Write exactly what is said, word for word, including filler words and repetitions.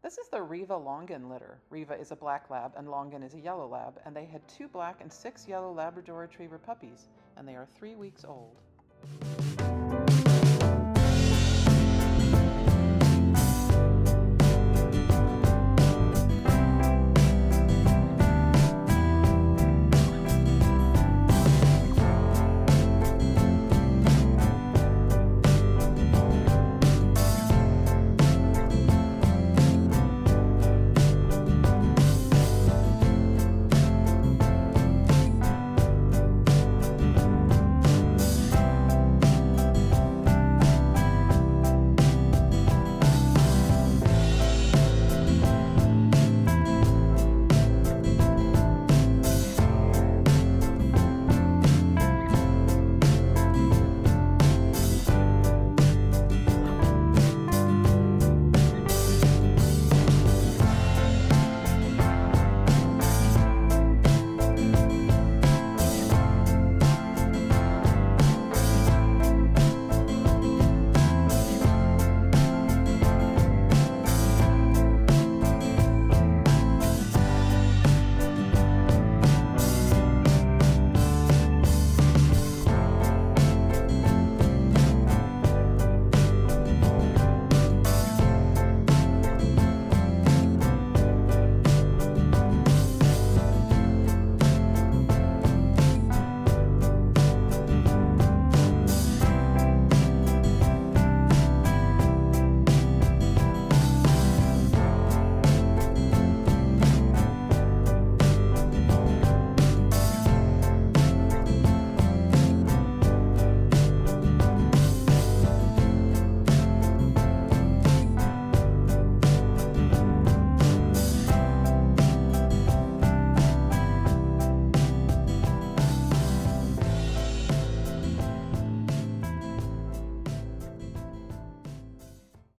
This is the Riva Longan litter. Riva is a black lab and Longan is a yellow lab, and they had two black and six yellow Labrador Retriever puppies, and they are three weeks old.